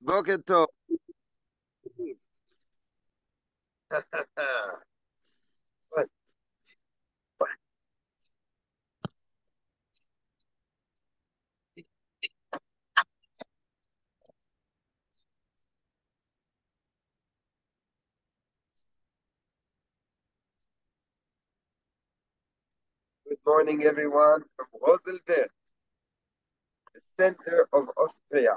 בוקר טוב. Good morning, everyone, from Roselberg, the center of Austria.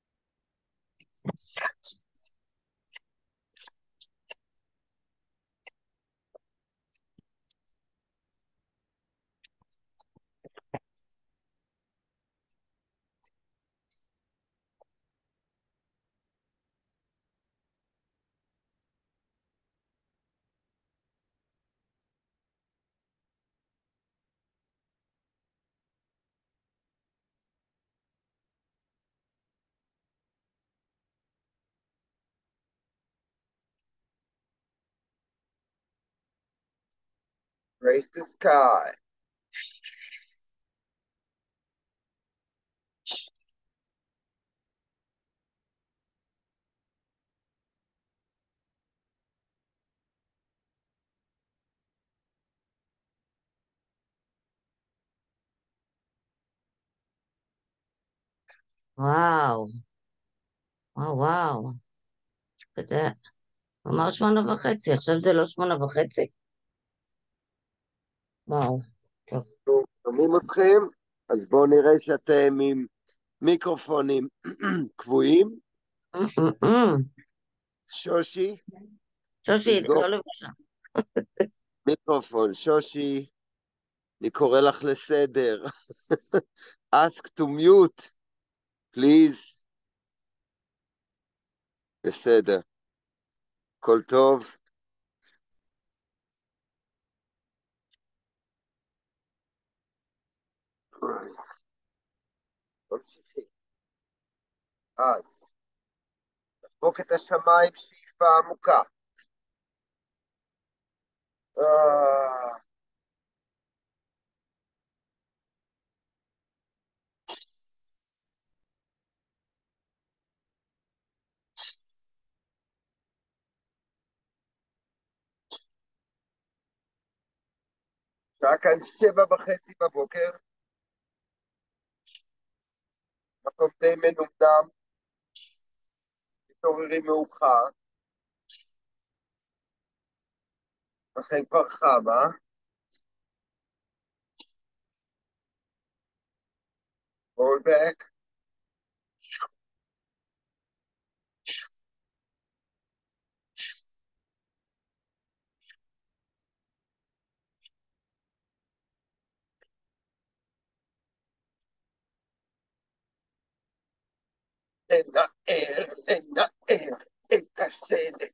Raise the sky. וואו, וואו, וואו, אתה יודע, הוא אמר 8:30, עכשיו זה לא 8:30? וואו, טוב. אנחנו שומעים אתכם, אז בואו נראה שאתם עם מיקרופונים קבועים. שושי, שושי, לסגור לא לבושה. מיקרופון. שושי, אני קורא לך לסדר. ask to mute, please. בסדר, הכל טוב. ממשיכים. אז, דפוק את השמיים שאיפה עמוקה. אה, שעה כאן 7:30 בבוקר, מקום די מנומנם, מתעוררים מאוחר, לכן כבר חם, אה? Roll back. לנער את השלט,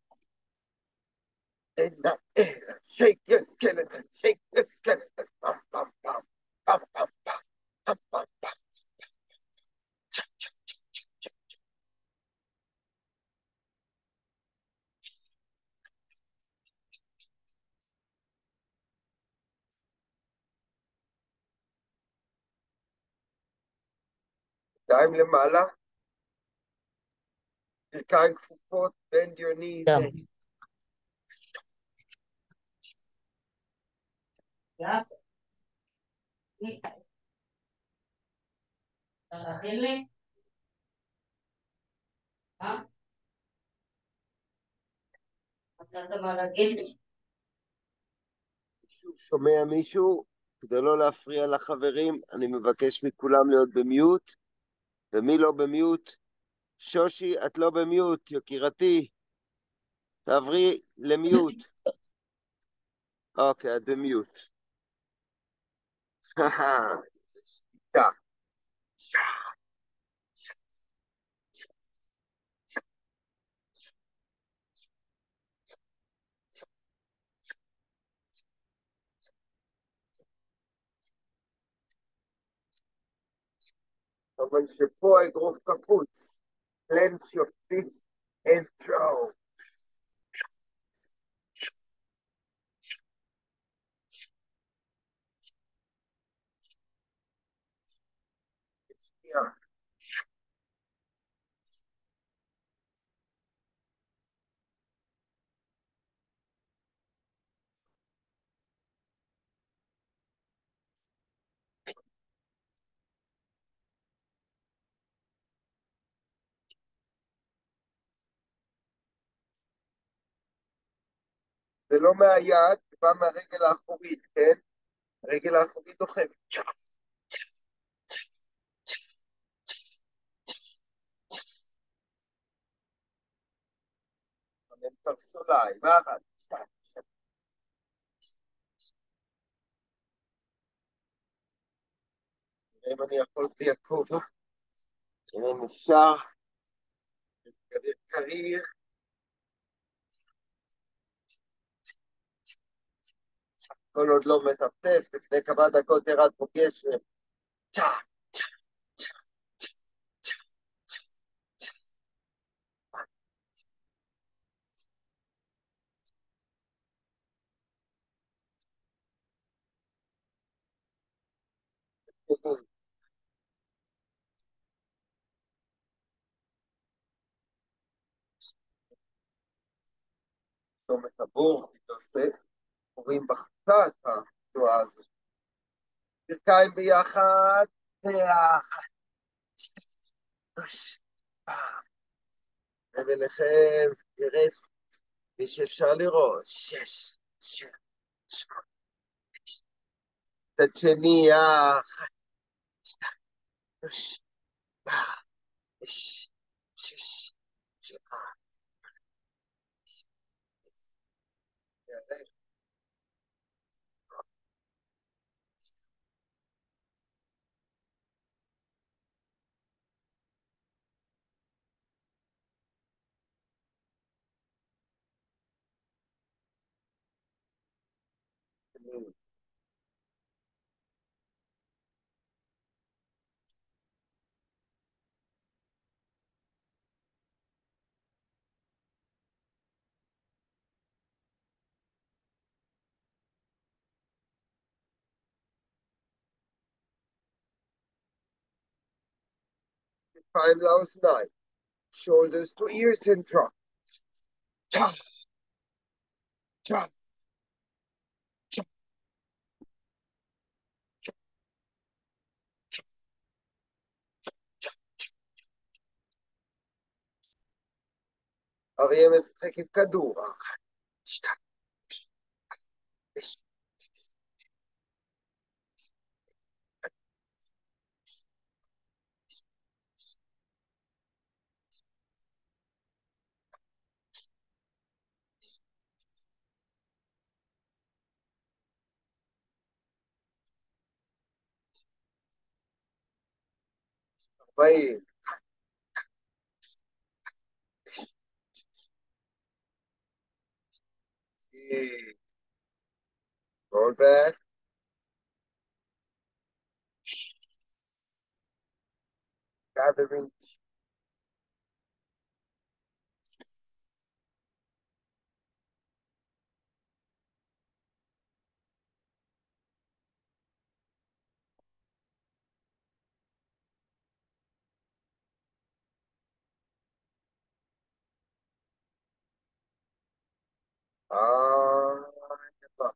לנער, shake your skeleton, shake your skeleton, פם פם פם, פם פם פם, פם פם פם, צ'ק צ'ק צ'ק צ'ק צ'ק. ידיים למעלה, ברכיים כפופות, bend your knees. טוב. אתה להכין לי? מצאת מה להגיד לי? מישהו שומע מישהו? כדי לא להפריע לחברים, אני מבקש מכולם להיות במיוט, ומי לא במיוט? שושי, את לא במיוט, יקירתי. תעברי למיוט. אוקיי, את במיוט. שתיקה. אבל שפה אגרוף קפוץ. clench your fist and throw. שנייה. זה לא מהיד, זה בא מהרגל האחורית, כן? הרגל האחורית דוחפת. פרסוליים, אחת, שתיים, שלוש. נראה אם אני יכול בלי הכובע. נראה אם אפשר. קריר קריר. כל עוד לא מטפטף, לפני כמה דקות ירד פה גשם. צ'ה, צ'ה, צ'ה, צ'ה, צ'ה, צ'ה, צ'ה. פתאום את הבור, מתאוסף, קוראים בחצה את התנועה הזאת. ברכיים ביחד, ואחת, שתיים, ולכם, ירד, מי שאפשר לראות, שש, שבע, שמונה. צד שני, אחת, שתיים, שלוש, ארבע, חמש, שש, שבע, ירד. 5 לאוזניים, shoulders to ears and drop. Jump, jump, jump, jump, jump, jump. אריה משחק עם כדור, אחת, שתיים, שלוש, 40, roll back, gathering. יפה.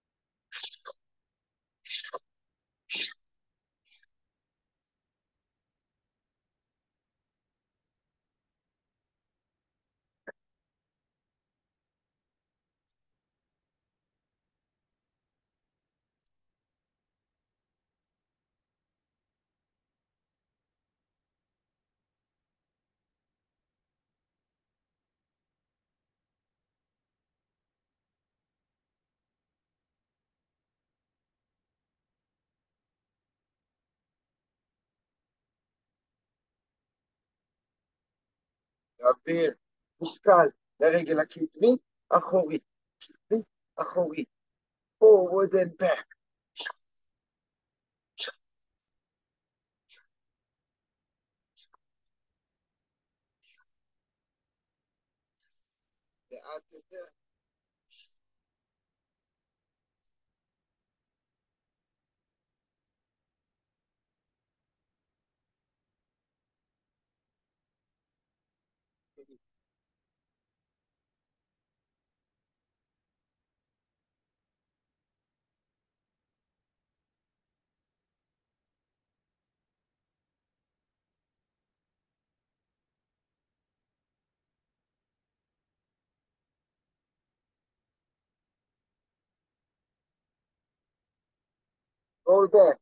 להעביר משקל לרגל הקדמית, אחורית, קדמית, אחורית, forward and back. לאט יותר. Roll back.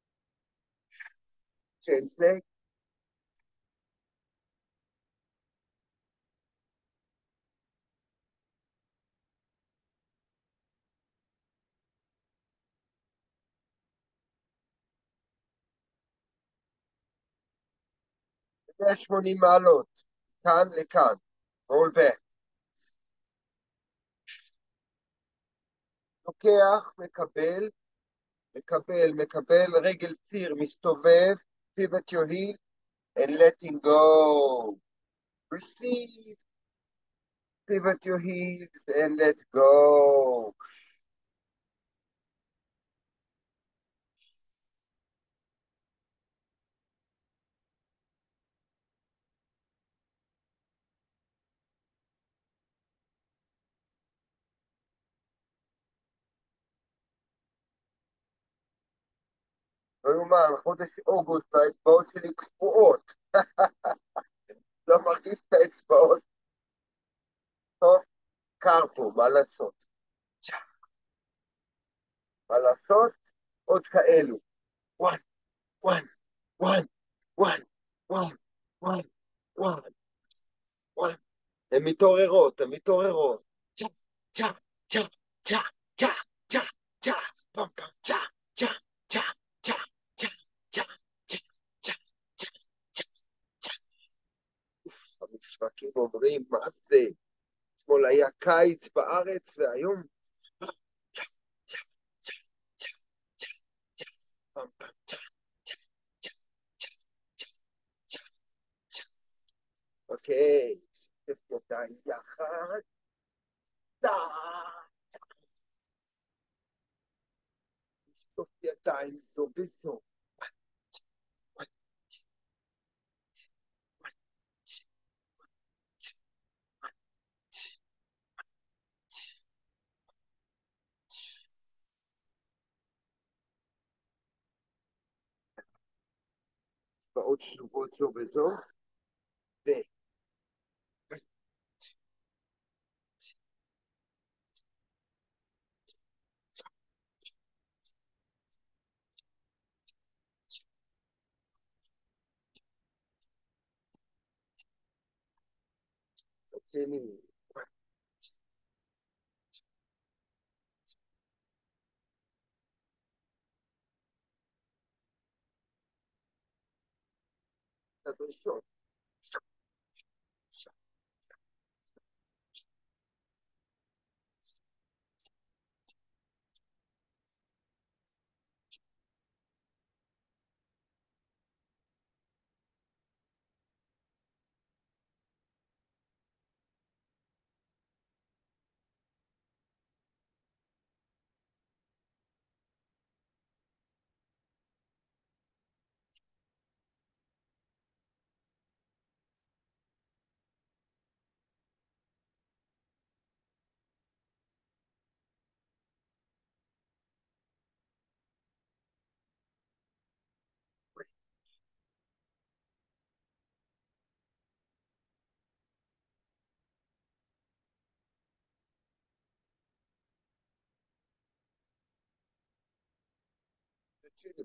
Translate. ב-180 מעלות. כאן לכאן. Roll back. לוקח, מקבל, מקבל, מקבל, רגל ציר, מסתובב, pivot your heel, and letting go. Receive, pivot your heels, and let go. לא יאומן, חודש אוגוסט, האצבעות שלי קפואות. לא מרגיש את האצבעות. טוב, קר פה, מה לעשות? מה לעשות? עוד כאלו. one, one, one, one, one, one, one, one. הן מתעוררות, הן מתעוררות. צ'ה, צ'ה, צ'ה, צ'ה, צ'ה, צ'ה, צ'ה, פם פם, צ'ה, צ'ה, צ'ה, צ'ה, צ'ה, צ'ה, צ'ה, צ'ה, צ'ה, צ'ה, צ'ה. אוף, המשווקים אומרים, מה זה? אתמול היה קיץ בארץ, והיום... צ'ה, צ'ה, צ'ה, צ'ה, צ'ה, צ'ה, פם פם, צ'ה, צ'ה, צ'ה, צ'ה, צ'ה, צ'ה, צ'ה. אוקיי, שתף ידיים יחד. צ'ה. לשטוף ידיים זו בזו. אצבעות שלובות זו בזו, ו... שני, הדרישות. שני.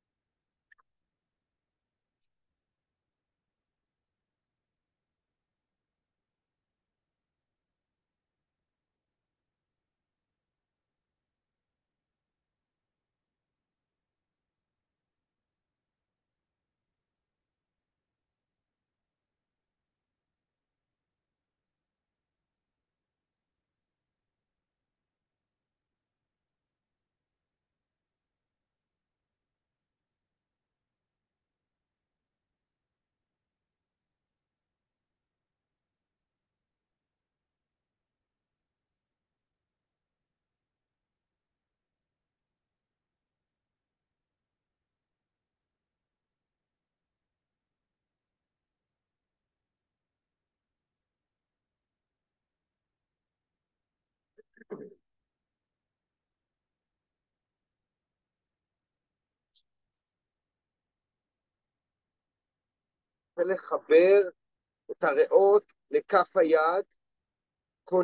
ולחבר את הריאות לכף היד,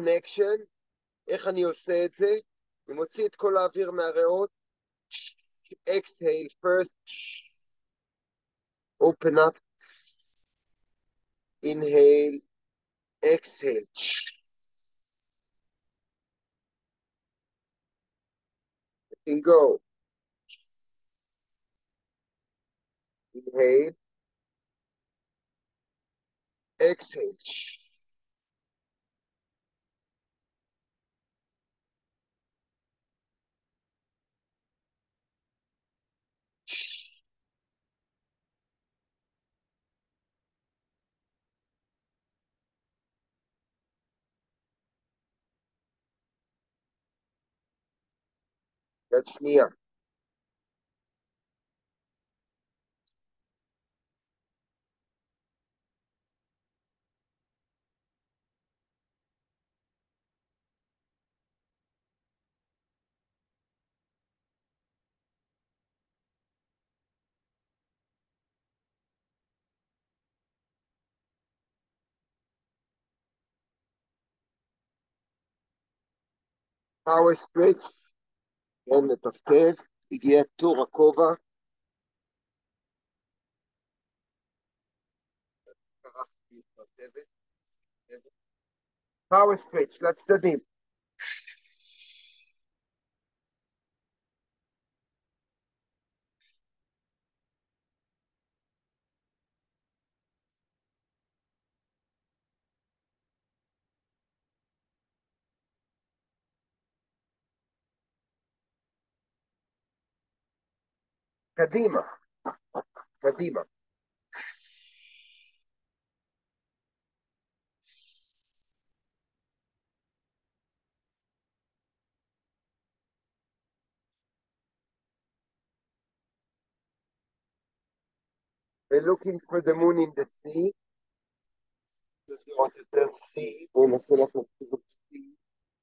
קונקשן. איך אני עושה את זה? אני מוציא את כל האוויר מהריאות, exhale first. Open up. Inhale. Exhale. And go. Inhale. Exhale. יד שנייה. Power stretch. כן, מטפטף. הגיע תור הכובע. Power stretch, לצדדים. קדימה. קדימה. We're looking for the moon in the sea. Just want to just see. בואו נעשה לכם סיבוב sea.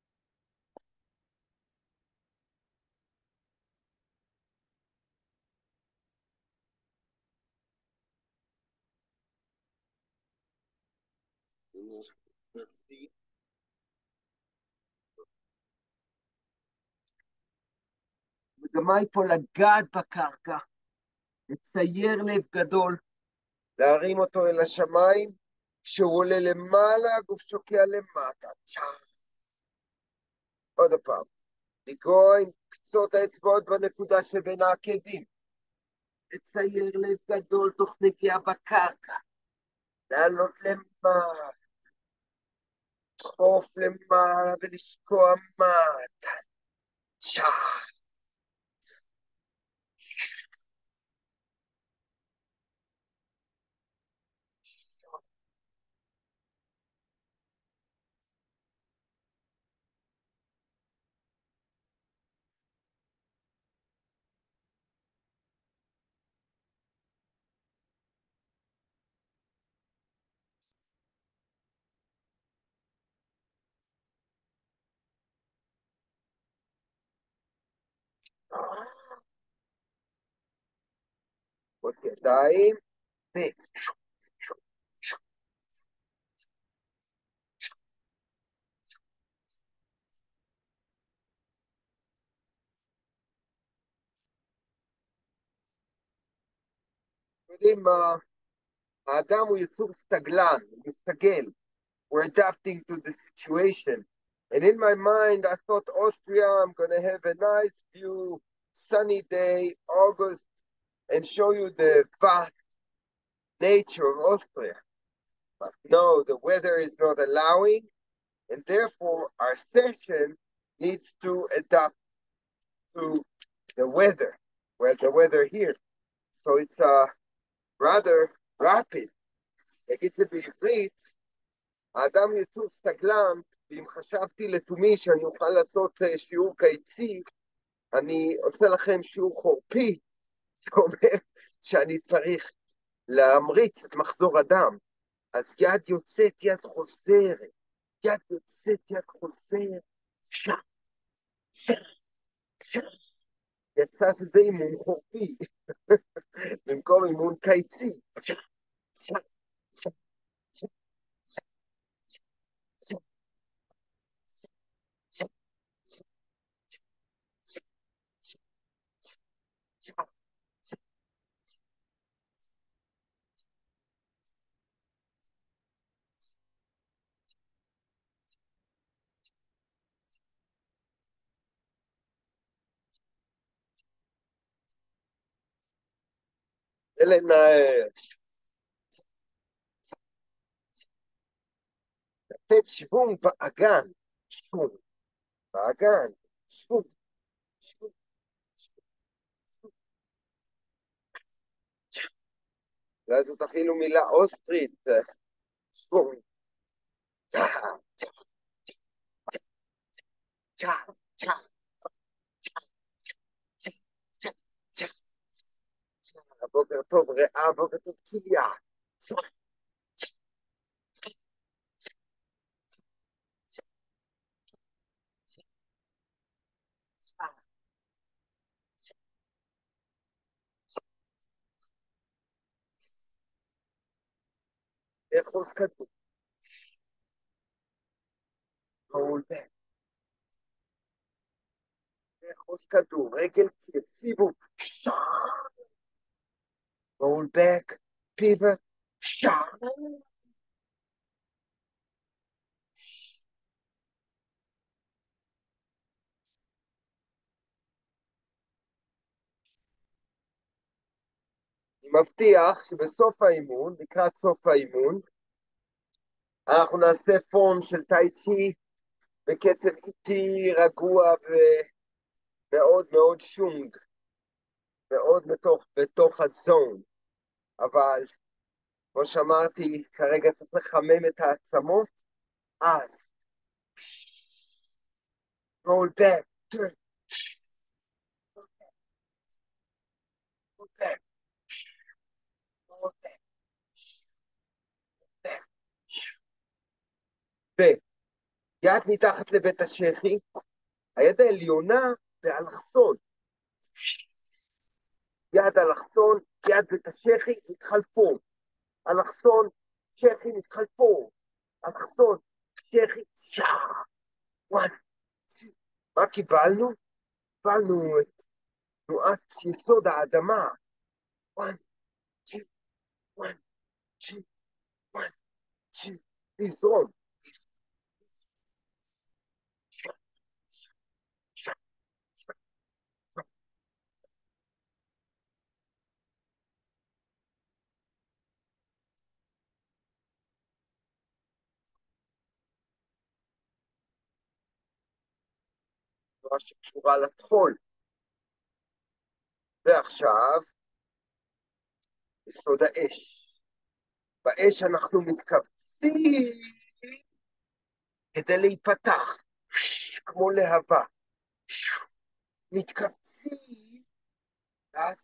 המגמה היא פה לגעת בקרקע, לצייר לב גדול, להרים אותו אל השמיים, כשהוא עולה למעלה, הגוף שוקע למטה. עוד פעם, לגרוע עם קצות האצבעות בנקודה שבין העקבים, לצייר לב גדול תוך נגיעה בקרקע, לעלות למעלה, לדחוף למעלה ולשקוע מטה. עוד ידיים, ו... יודעים מה, האדם הוא יצור סטגלן, הוא מסתגל. We're adapting to the situation. And in my mind, I thought Austria, I'm going to have a nice view, sunny day, August, and show you the vast nature of Austria. But no, the weather is not allowing, and therefore our session needs to adapt to the weather, well, the weather here. So it's rather rapid. נגיד זה בעברית, האדם יצור סטגלן, ואם חשבתי לתומי שאני אוכל לעשות שיעור קיצי, אני עושה לכם שיעור חורפי, זה אומר שאני צריך להמריץ את מחזור הדם. אז יד יוצאת, יד חוזרת, יד יוצאת, יד חוזרת, שם, שם, שם. יצא שזה אימון חורפי, במקום אימון קיצי. שם, שם, שם, שם, שם, שם, שם, שם, שם, ולנער. לתת שוונג באגן. שוונג באגן. שוונג, שוונג. אולי זאת אפילו מילה אוסטרית. שוונג. צ'ה, צ'ה, צ'ה, צ'ה, צ'ה, צ'ה, צ'ה, צ'ה, צ'ה. בוקר טוב ריאה, בוקר טוב כליה. אחוז כדור. מעולה. אחוז כדור. רגל קיר. סיבוב. roll back, pivot, shot. אני מבטיח שבסוף האימון, לקראת סוף האימון, אנחנו נעשה פורם של טאי צ'י בקצב איטי, רגוע ומאוד מאוד שונג, מאוד בתוך הזון. אבל כמו שאמרתי, כרגע צריך לחמם את העצמות, אז roll back, roll back, roll back, back. ויד מתחת לבית השחי, היד העליונה באלכסון. יד אלכסון, יד בית השחי, התחלפו. אלכסון, שחי, התחלפו. אלכסון, שחי, שעה. וואן, מה קיבלנו? קיבלנו את תנועת יסוד האדמה. וואן, צ'י, וואן, צ'י, וואן, צ'י. לזרום. תנועה שקשורה לטחול. ועכשיו, יסוד האש. באש אנחנו מתכווצים כדי להיפתח, כמו להבה. מתכווצים, ואז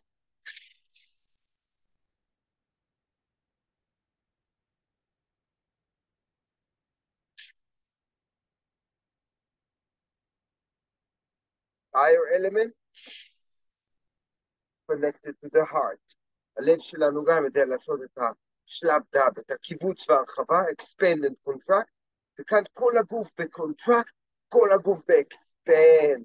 fire element connected to the heart. הלב שלנו גם יודע לעשות את השלב דאב, את הקיבוץ והרחבה, expand and contract, וכאן כל הגוף בקונטרקט, כל הגוף באקספנד.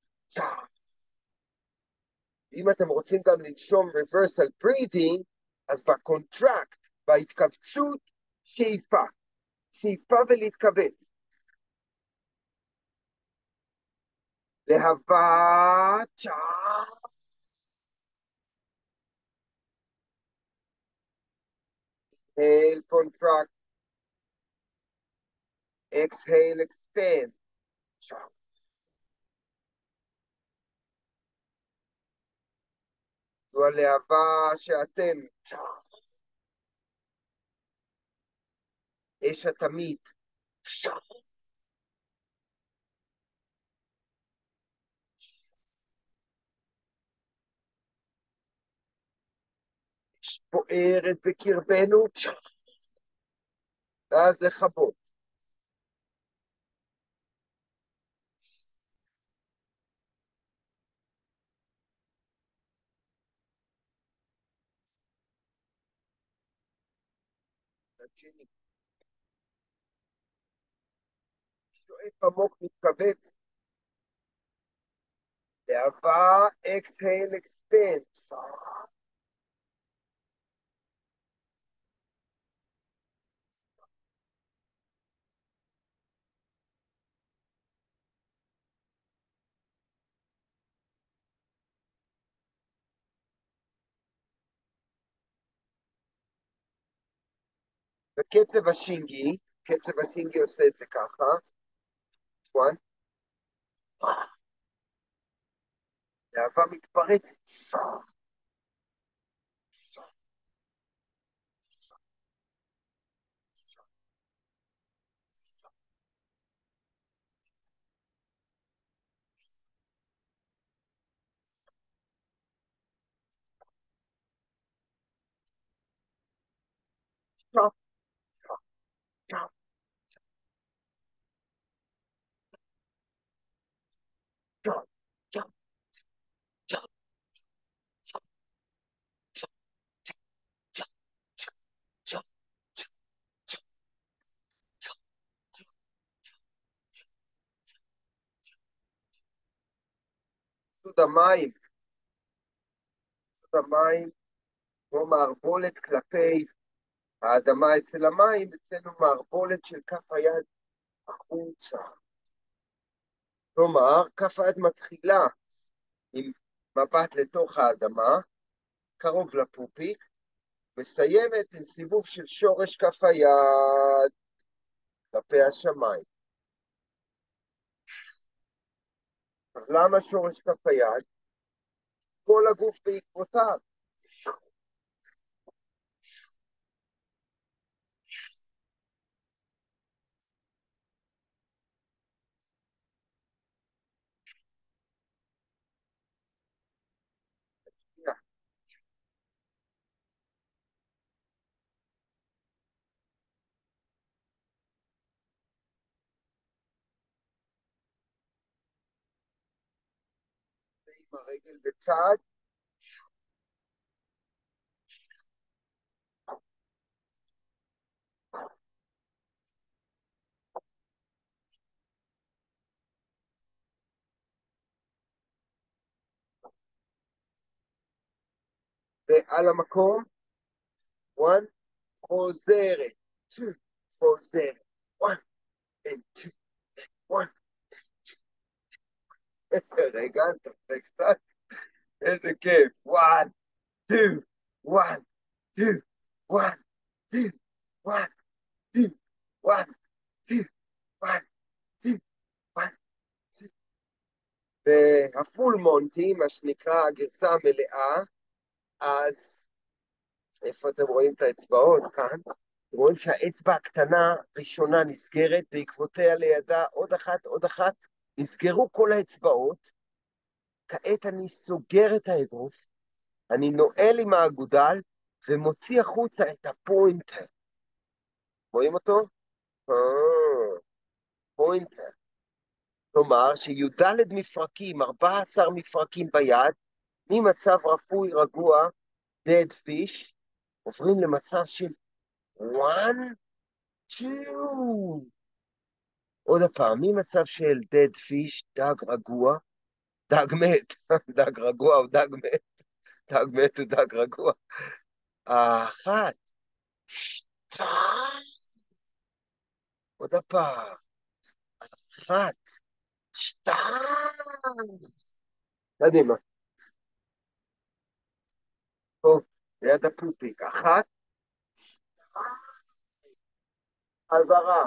אם אתם רוצים גם לנשום reversal breathing, אז בקונטרקט, בהתכווצות, שאיפה. שאיפה ולהתכווץ. להבה, צ'אר. Inhale, contract. Exhale, expand. זו הלהבה שאתם. אש התמיד. אש בוערת בקרבנו. ואז לכבות. השני. שואף עמוק מתכווץ. להבה, exhale, expand. וקצב השינגי, קצב השינגי עושה את זה ככה, נכון? להבה מתפרצת. סוד המים, סוד המים, כמו מערבולת כלפי האדמה אצל המים, אצלנו מערבולת של כף היד החוצה. כלומר, כף היד מתחילה עם מבט לתוך האדמה, קרוב לפופיק, מסיימת עם סיבוב של שורש כף היד כלפי השמיים. אז למה שורש כף היד? כל הגוף בעקבותיו. עם הרגל בצד, ועל המקום, 1, חוזרת, 2, חוזרת, 1, and 2, 1. איזה רגע, תפק קצת, איזה כיף, 1, 2, 1, 2, 1, 2, 1, 2, 1, 2, 1, 2, 1, 2. והפול מונטי, מה שנקרא הגרסה המלאה, אז איפה אתם רואים את האצבעות? כאן. אתם רואים שהאצבע הקטנה ראשונה נסגרת, בעקבותיה לידה עוד אחת, נסגרו כל האצבעות. כעת אני סוגר את האגרוף, אני נועל עם האגודל, ומוציא החוצה את הפוינטר. רואים אותו? פוינטר. כלומר שי"ד מפרקים, 14 מפרקים ביד, ממצב רפוי רגוע, dead fish, עוברים למצב של 1, 2. עוד הפעם, ממצב של dead fish, דג רגוע, דג מת, דג רגוע או דג מת, דג מת הוא דג רגוע. 1, 2, עוד הפעם, 1, 2. קדימה. טוב, ליד הפופיק, 1, חזרה.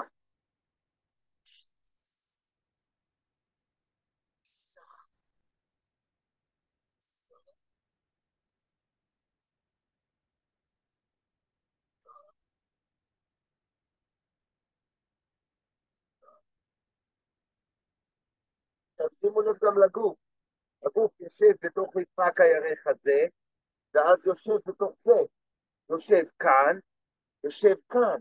עכשיו שימו לב גם לגוף. הגוף יושב בתוך מפרק הירך הזה, ואז יושב בתוך זה. יושב כאן, יושב כאן.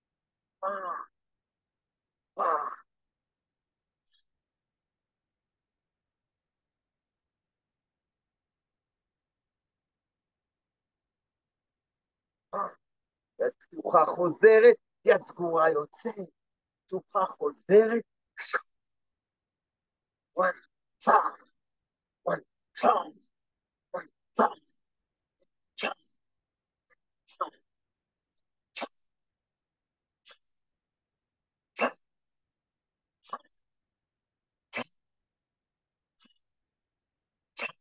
תנוחה חוזרת, יד סגורה יוצאת, תנוחה חוזרת, וואן, צ'אק, וואן, צ'אק, וואן, צ'אק, צ'אק, צ'אק, צ'אק, צ'אק, צ'אק, צ'אק,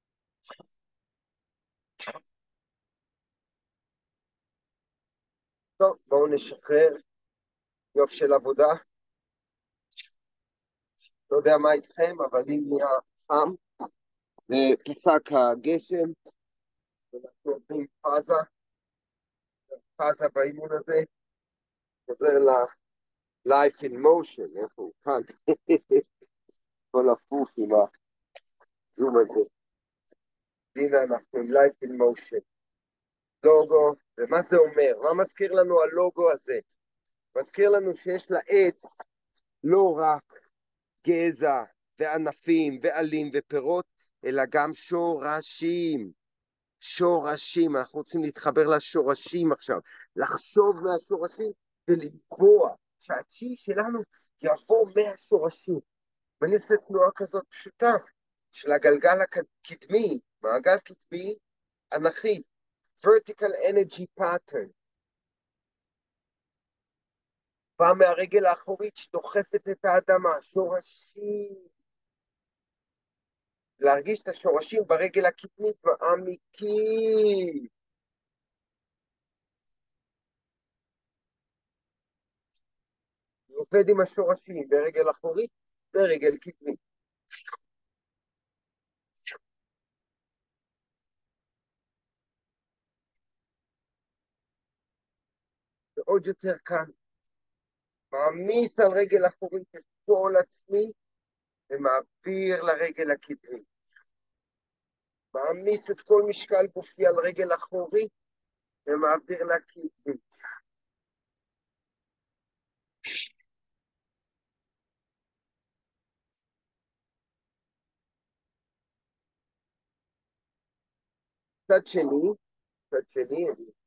צ'אק, טוב, בואו נשחרר. יופי של עבודה. לא יודע מה איתכם, אבל לי נהיה חם. ופסק הגשם, ואנחנו עוברים פאזה, פאזה באימון הזה, חוזר ל-life in motion, איפה הוא כאן? כל הפוך עם הזום הזה. הנה אנחנו עם life in motion. לוגו, ומה זה אומר? מה מזכיר לנו הלוגו הזה? מזכיר לנו שיש לעץ לא רק גזע וענפים ועלים ופירות, אלא גם שורשים. שורשים, אנחנו רוצים להתחבר לשורשים עכשיו, לחשוב מהשורשים ולקבוע שהצ'י שלנו יבוא מהשורשים. ואני עושה תנועה כזאת פשוטה של הגלגל הקדמי, מעגל קדמי אנכי, vertical energy pattern, בא מהרגל האחורית שדוחפת את האדמה, שורשים. להרגיש את השורשים ברגל הקדמית מעמיקים. עובד עם השורשים ברגל אחורית ורגל קדמית. ועוד יותר כאן, מעמיס על רגל אחורית את כל עצמי ומעביר לרגל הקדמית. מעמיס את כל משקל גופי על רגל אחורית ומעביר לקדמית. צד שני, צד שני,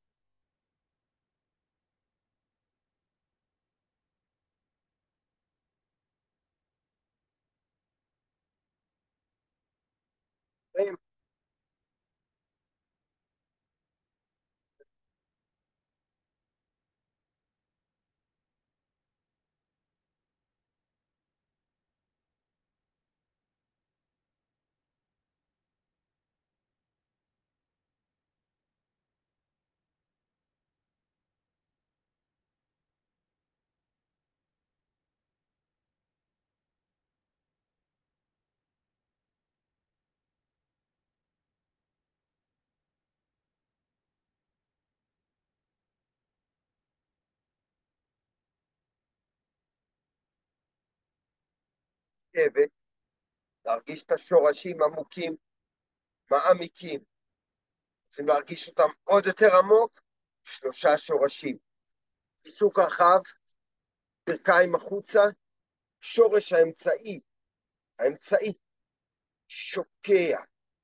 שבט, להרגיש את השורשים עמוקים, מעמיקים. רוצים להרגיש אותם עוד יותר עמוק, 3 שורשים. פיסוק רחב, ברכיים החוצה, שורש האמצעי, האמצעי, שוקע.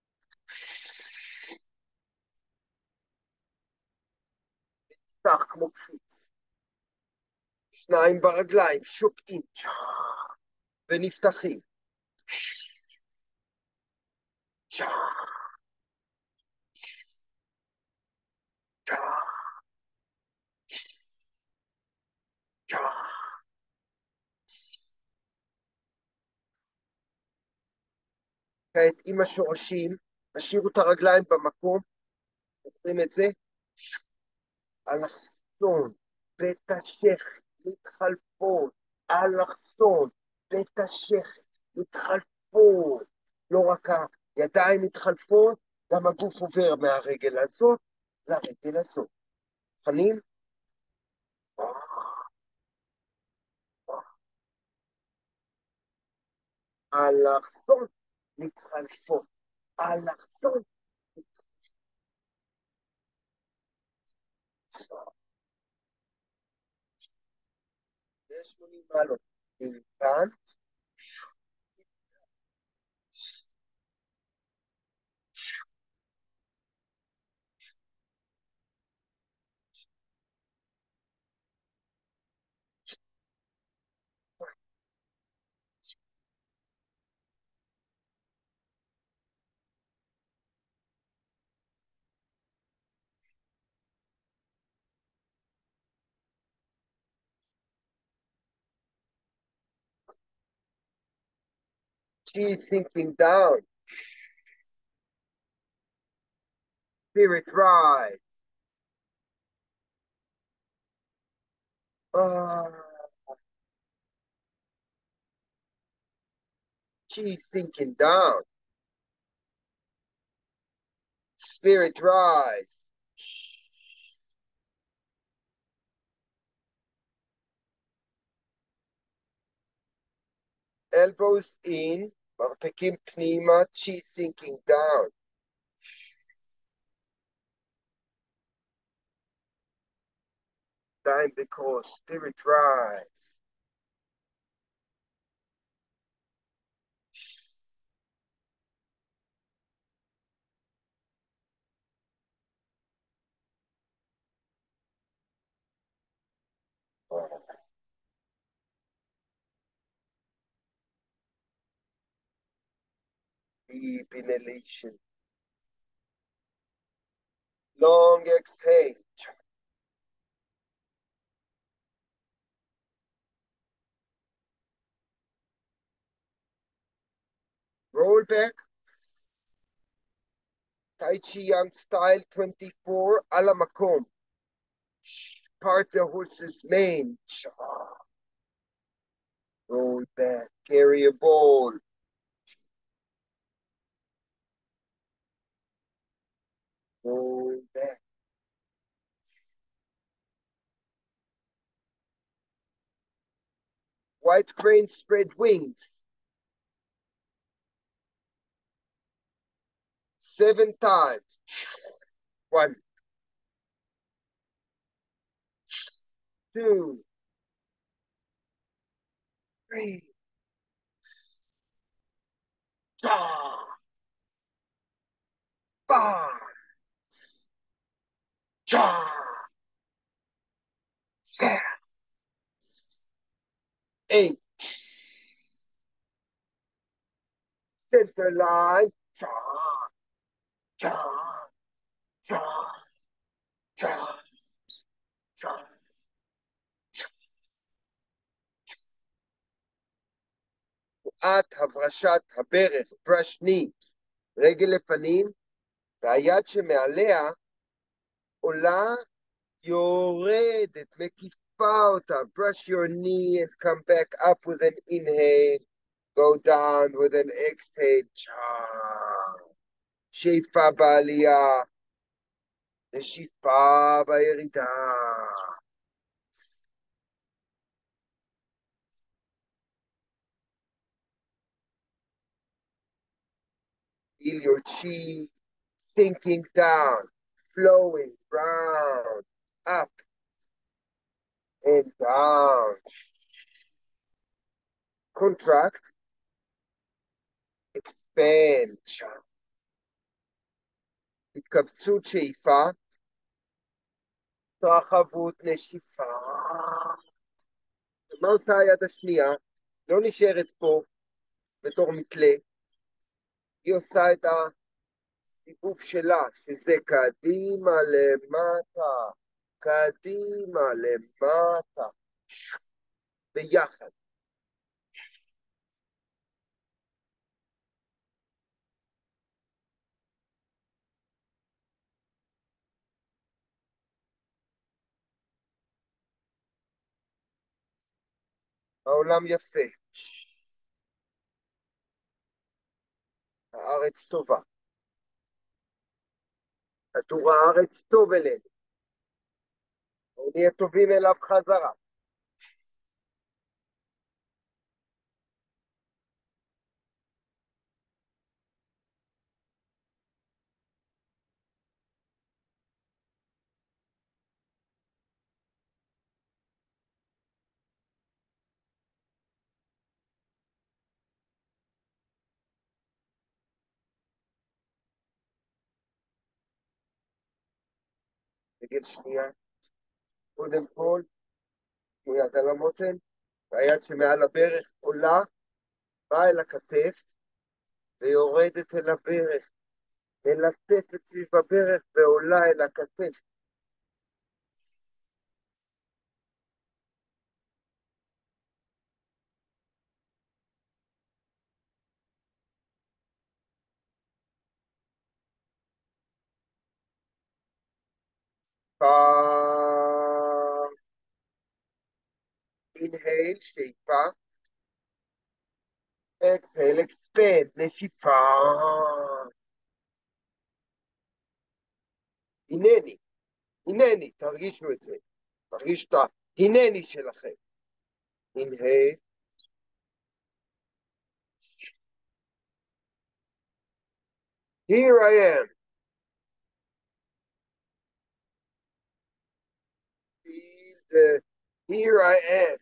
נפתח כמו קפיץ. 2 ברגליים, שוקעים, ונפתחים. כעת עם השורשים, תשאירו את הרגליים במקום, עושים את זה, אלכסון, בית השכת, מתחלפות, אלכסון, בית השכת, מתחלפות. לא רק הידיים מתחלפות, גם הגוף עובר מהרגל הזאת לרגל הזאת. מוכנים? אלכסון, מתחלפות, אלכסון, מתחלפות. 180 מעלות. מכאן, chi sinking down, spirit rise. Ah, chi sinking down. Spirit rise. Elbows in, מרפקים פנימה, chi sinking down. Time because spirit rise. Deep inhalation. Long exhale. Roll back. Tai Chi Yang style 24, ala makom. Part the horse's mane. Roll back. Carry a ball. Roll back. White crane spread wings. 7 times. 1, 2, 3. Cha, 5. Cha, 6, 8. Center line. Cha, cha, cha, cha, cha. תנועת הברשת הברך, brush knee, רגל לפנים, והיד שמעליה עולה, יורדת, מקיפה אותה. Brush your knee and come back up with an inhale. Go down with an exhale. שאיפה בעלייה, ושאיפה בירידה. Feel your chi sinking down, flowing round, up and down. Contract, expand. התכווצות שאיפה, התרחבות נשיפה. מה עושה היד השנייה? לא נשארת פה בתור מתלה, היא עושה את הסיבוב שלה, שזה קדימה למטה, קדימה למטה, ביחד. העולם יפה. הארץ טובה. כדור הארץ טוב אלינו. נהיה טובים אליו חזרה. רגל שנייה. קודם כל, כמו יד על המותן, והיד שמעל הברך עולה, באה אל הכתף, ויורדת אל הברך, מלטפת סביב הברך ועולה אל הכתף. פעם, inhale, שאיפה, exhale, expand, נשיפה. הנני, הנני, תרגישו את זה. תרגיש את ההנני שלכם. inhale, here I am. Feel the here I am.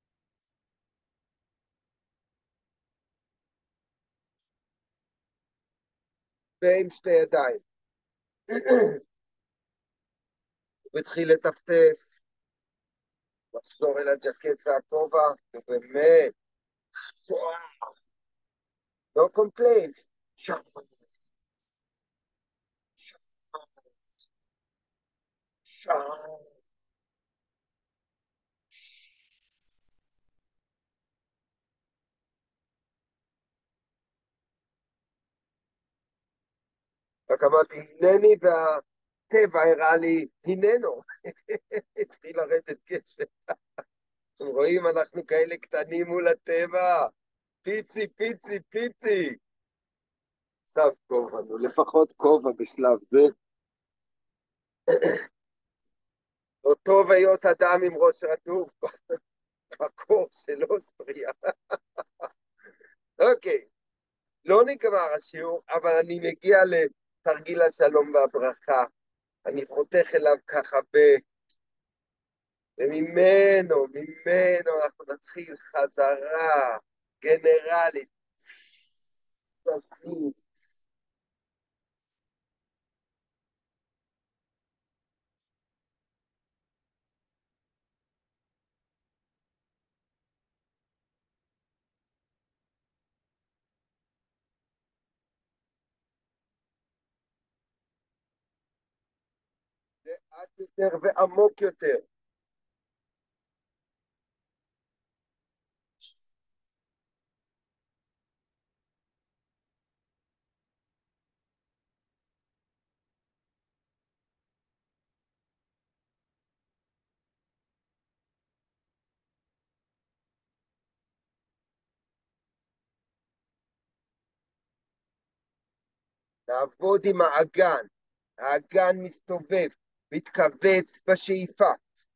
ועם שתי ידיים. והתחיל לטפטף, לחזור אל הג'קט והכובע, ובאמת, no complaints. רק אמרתי, הנני, והטבע הראה לי, הננו. התחיל לרדת גשם. אתם רואים, אנחנו כאלה קטנים מול הטבע. פיצי, פיצי, פיצי. שם כובע, נו, לפחות כובע בשלב זה. לא טוב היות אדם עם ראש רטוב, בקור של אוסטריה. אוקיי, לא נגמר השיעור, אבל אני מגיע לתרגיל השלום והברכה. אני חותך אליו ככה וממנו אנחנו נתחיל חזרה גנרלית. לאט יותר ועמוק יותר. לעבוד עם האגן. האגן מסתובב, מתכווץ בשאיפה,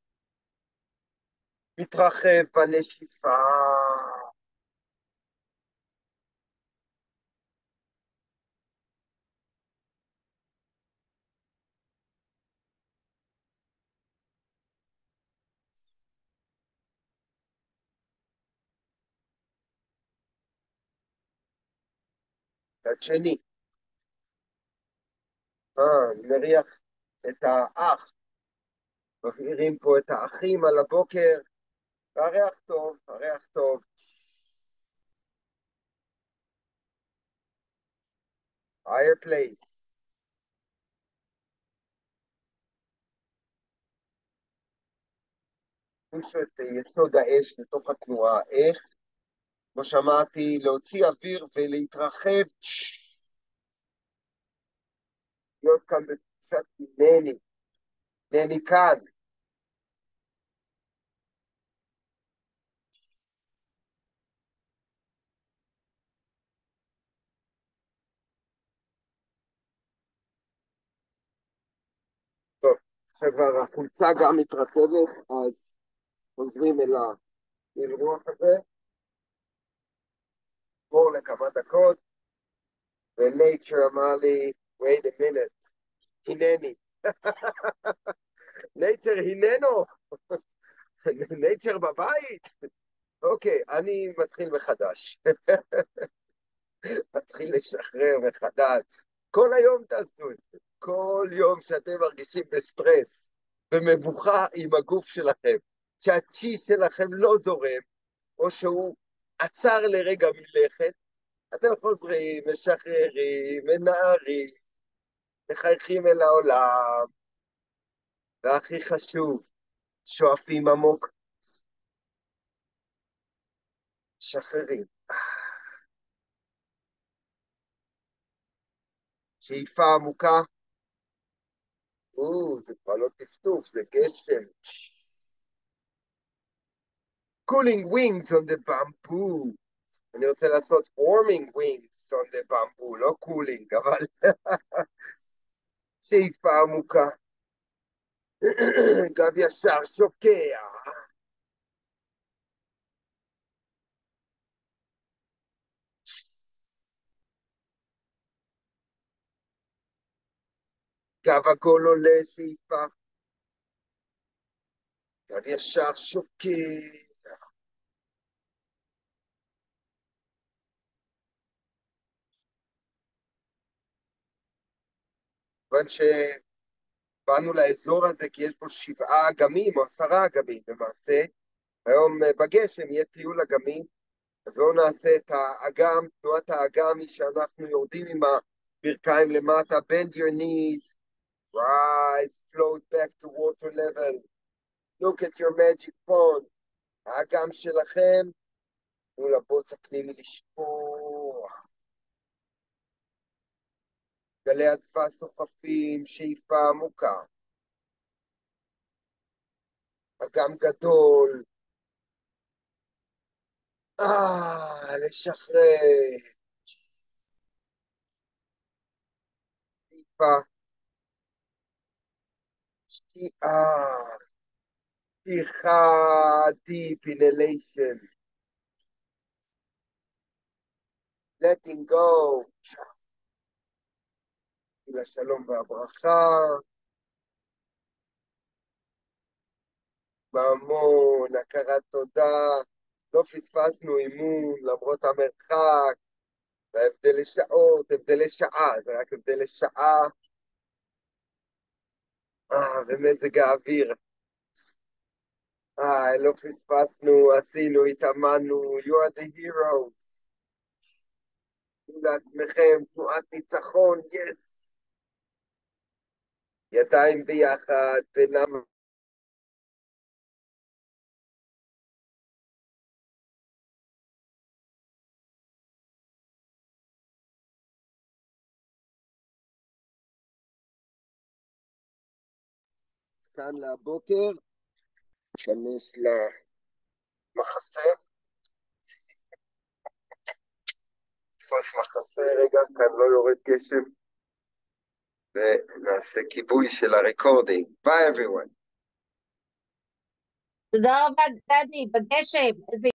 מתרחב בנשיפה. צד שני. אני מריח את האח. מבעירים פה את האחים על הבוקר. הריח טוב, הריח טוב. higher place. תחושו את יסוד האש לתוך התנועה. איך? כמו שמעתי, להוציא אוויר ולהתרחב. להיות כאן בתחושת נני. נני כאן. טוב, עכשיו כבר החולצה גם מתרטבת, אז חוזרים אל הרוח הזה. בואו לכמה דקות, ונייצ'ר אמר לי, wait a minute, הנני. נייצ'ר הננו? נייצ'ר בבית? אוקיי, אני מתחיל מחדש. מתחיל לשחרר מחדש. כל היום תעשו את זה. כל יום שאתם מרגישים בסטרס, במבוכה עם הגוף שלכם, שהצ'י שלכם לא זורם, או שהוא עצר לרגע מלכת, אתם חוזרים, משחררים, מנערים, מחייכים אל העולם, והכי חשוב, שואפים עמוק, שחררים. שאיפה עמוקה, זה כבר לא טפטוף, זה גשם. cooling wings on the bamboo. אני רוצה לעשות warming wings on the bamboo, לא cooling, אבל שאיפה עמוקה. גב ישר שוקע. גב עגול עולה, שאיפה. גב ישר שוקע. כיוון שבאנו לאזור הזה כי יש בו 7 אגמים או 10 אגמים למעשה, היום בגשם יהיה טיול אגמים, אז בואו נעשה את האגם, תנועת האגם היא שאנחנו יורדים עם הברכיים למטה, bend your knees, rise, float back to water level, look at your magic pond, האגם שלכם, מול הבוץ הפנימי לשפוך, גלי הדבש סוחפים, שאיפה עמוקה, אגם גדול, לשחרר, שאיפה, שקיעה, פתיחה, deep inhalation, letting go, לשלום והברכה, בהמון, הכרת תודה, לא פספסנו אימון למרות המרחק, והבדלי שעות, הבדלי שעה, זה רק הבדלי שעה, ומזג האוויר. לא פספסנו, עשינו, התאמנו, you are the heroes. תנו לעצמכם, תנועת ניצחון, yes. ידיים ביחד, בינם. כאן לבוקר, כנס למחסה, תפוס מחסה רגע, כאן לא יורד גשם, ונעשה כיבוי של הרקורדינג. ביי everyone. תודה רבה, גדי, בגשם. איזה